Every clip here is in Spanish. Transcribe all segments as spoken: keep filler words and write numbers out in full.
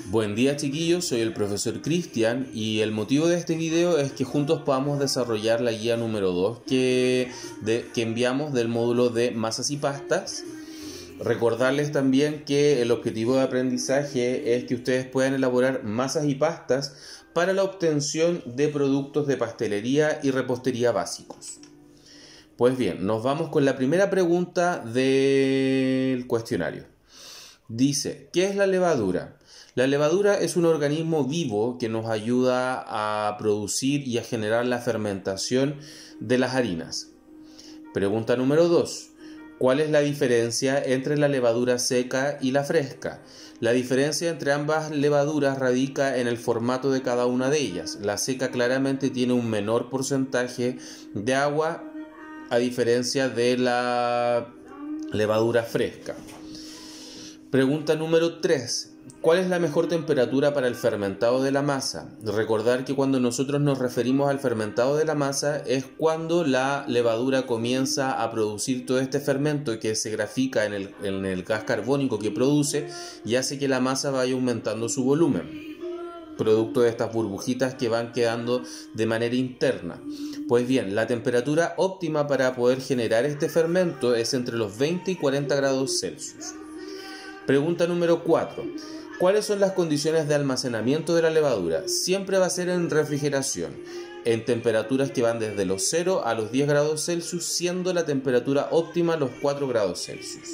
Buen día chiquillos, soy el profesor Cristian y el motivo de este video es que juntos podamos desarrollar la guía número dos que, de, que enviamos del módulo de masas y pastas. Recordarles también que el objetivo de aprendizaje es que ustedes puedan elaborar masas y pastas para la obtención de productos de pastelería y repostería básicos. Pues bien, nos vamos con la primera pregunta del cuestionario. Dice, ¿qué es la levadura? La levadura es un organismo vivo que nos ayuda a producir y a generar la fermentación de las harinas. Pregunta número dos. ¿Cuál es la diferencia entre la levadura seca y la fresca? La diferencia entre ambas levaduras radica en el formato de cada una de ellas. La seca claramente tiene un menor porcentaje de agua a diferencia de la levadura fresca. Pregunta número tres. ¿Cuál es la mejor temperatura para el fermentado de la masa? Recordar que cuando nosotros nos referimos al fermentado de la masa es cuando la levadura comienza a producir todo este fermento que se grafica en el, en el gas carbónico que produce y hace que la masa vaya aumentando su volumen, producto de estas burbujitas que van quedando de manera interna. Pues bien, la temperatura óptima para poder generar este fermento es entre los veinte y cuarenta grados Celsius. Pregunta número cuatro. ¿Cuáles son las condiciones de almacenamiento de la levadura? Siempre va a ser en refrigeración, en temperaturas que van desde los cero a los diez grados Celsius, siendo la temperatura óptima los cuatro grados Celsius.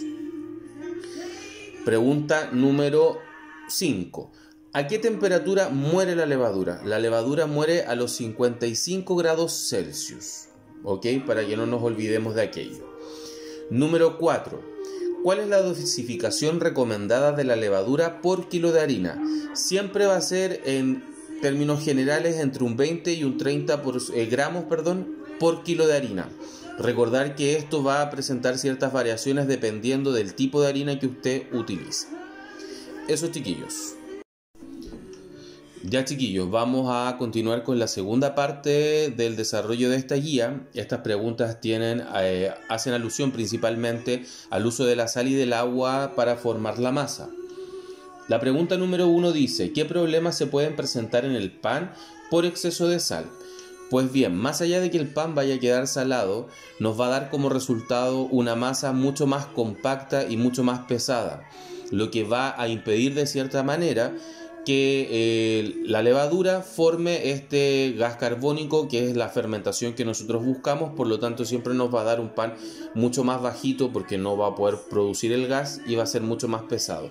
Pregunta número cinco. ¿A qué temperatura muere la levadura? La levadura muere a los cincuenta y cinco grados Celsius, ¿ok? Para que no nos olvidemos de aquello. Número cuatro. ¿Cuál es la dosificación recomendada de la levadura por kilo de harina? Siempre va a ser en términos generales entre un veinte y un treinta por, eh, gramos perdón, por kilo de harina. Recordar que esto va a presentar ciertas variaciones dependiendo del tipo de harina que usted utilice. Eso, chiquillos. Ya chiquillos, vamos a continuar con la segunda parte del desarrollo de esta guía. Estas preguntas tienen, eh, hacen alusión principalmente al uso de la sal y del agua para formar la masa. La pregunta número uno dice, ¿qué problemas se pueden presentar en el pan por exceso de sal? Pues bien, más allá de que el pan vaya a quedar salado, nos va a dar como resultado una masa mucho más compacta y mucho más pesada, lo que va a impedir de cierta manera que eh, la levadura forme este gas carbónico que es la fermentación que nosotros buscamos. Por lo tanto siempre nos va a dar un pan mucho más bajito porque no va a poder producir el gas y va a ser mucho más pesado.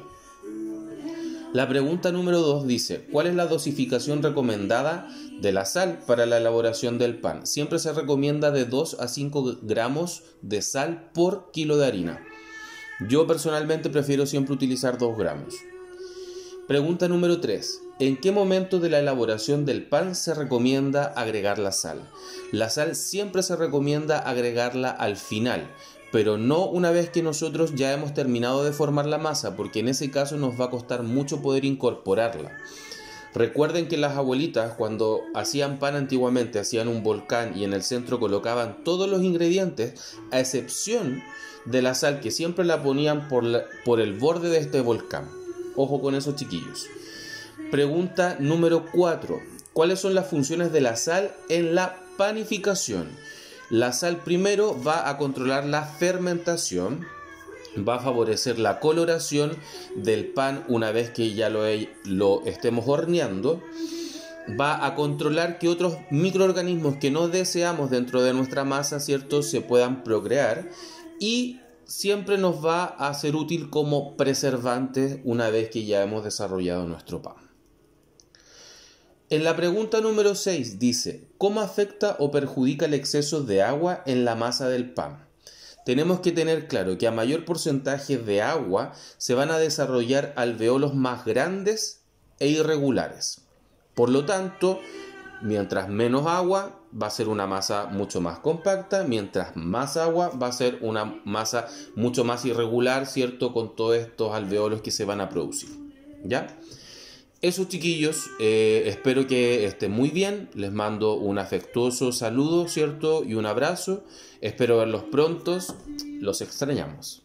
La pregunta número dos dice, ¿cuál es la dosificación recomendada de la sal para la elaboración del pan? Siempre se recomienda de dos a cinco gramos de sal por kilo de harina. Yo personalmente prefiero siempre utilizar dos gramos. Pregunta número tres. ¿En qué momento de la elaboración del pan se recomienda agregar la sal? La sal siempre se recomienda agregarla al final, pero no una vez que nosotros ya hemos terminado de formar la masa, porque en ese caso nos va a costar mucho poder incorporarla. Recuerden que las abuelitas cuando hacían pan antiguamente hacían un volcán y en el centro colocaban todos los ingredientes, a excepción de la sal que siempre la ponían por, la, por el borde de este volcán. Ojo con eso, chiquillos. Pregunta número cuatro. ¿Cuáles son las funciones de la sal en la panificación? La sal primero va a controlar la fermentación, va a favorecer la coloración del pan una vez que ya lo, lo estemos horneando, va a controlar que otros microorganismos que no deseamos dentro de nuestra masa, ¿cierto?, se puedan procrear y siempre nos va a ser útil como preservante una vez que ya hemos desarrollado nuestro pan. En la pregunta número seis dice, ¿cómo afecta o perjudica el exceso de agua en la masa del pan? Tenemos que tener claro que a mayor porcentaje de agua se van a desarrollar alveolos más grandes e irregulares. Por lo tanto, mientras menos agua, va a ser una masa mucho más compacta. Mientras más agua, va a ser una masa mucho más irregular, ¿cierto? Con todos estos alveolos que se van a producir, ¿ya? Eso, chiquillos, eh, espero que estén muy bien. Les mando un afectuoso saludo, ¿cierto? Y un abrazo. Espero verlos prontos. Los extrañamos.